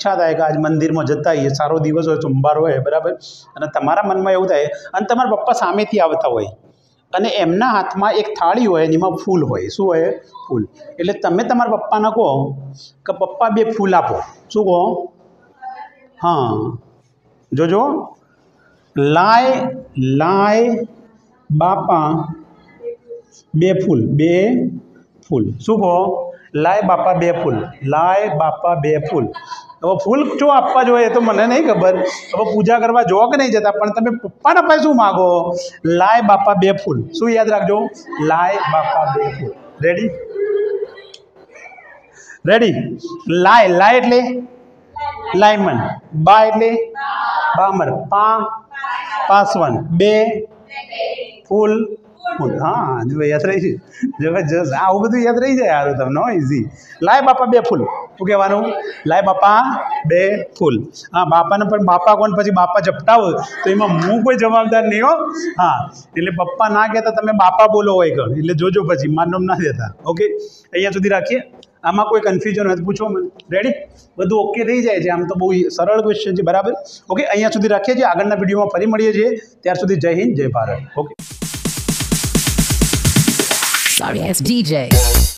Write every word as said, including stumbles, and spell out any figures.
ઈચ્છા થાય કે આજ મંદિરમાં જતા આવીએ, સારો દિવસ હોય, સોમવાર હોય, બરાબર, અને તમારા મનમાં એવું થાય અને તમારા પપ્પા સામેથી આવતા હોય અને એમના હાથમાં એક થાળી હોય, એમાં ફૂલ હોય. શું હોય? ફૂલ. એટલે તમે તમારા પપ્પાને કહો કે પપ્પા બે ફૂલ આપો. શું કહો? હા, જોજો, લાય લાય બાપા બે ફૂલ, બે ફૂલ. શું કહો? લાય બાપા બે ફૂલ, લાય બાપા બે ફૂલ. હવે ફૂલ જો આપવા જોઈએ તો મને નહીં ખબર, હવે પૂજા કરવા જો કે નહીં જતા, પણ તમે પપ્પાના પાસે શું માગો? લાય બાપા બે ફૂલ. શું યાદ રાખજો? લાય બાપા બે ફૂલ. રેડી? રેડી? લાય લાય એટલે લાયમન, બા એટલે બામર, પા પાસવન, બે ફૂલ ફૂલ. હા, જો યાદ રહી છે, જબરજસ્ત. આવું બધું યાદ રહી જાય યાર તમને. ઇઝી. લાય બાપા બે ફૂલ. શું કહેવાનું? લાય બાપા બે ફૂલ. હા, બાપાને પણ બાપા કોણ પછી બાપા ઝપટાવો તો એમાં હું કોઈ જવાબદાર નહીં હો. હા, એટલે પપ્પા ના કહેતા તમે બાપા બોલો હોય કર, એટલે જોજો પછી માનવ ના દેતા. ઓકે, અહીંયા સુધી રાખીએ. આમાં કોઈ કન્ફ્યુઝન હોય તો પૂછો મને. રેડી? બધું ઓકે થઈ જાય છે. આમ તો બહુ સરળ ક્વેશ્ચન છે, બરાબર. ઓકે, અહીંયા સુધી રાખીએ છીએ. આગળના વિડીયોમાં ફરી મળીએ છીએ. ત્યાર સુધી Jai Hind, Jai Bharat. Okay. Sorry, it's D J.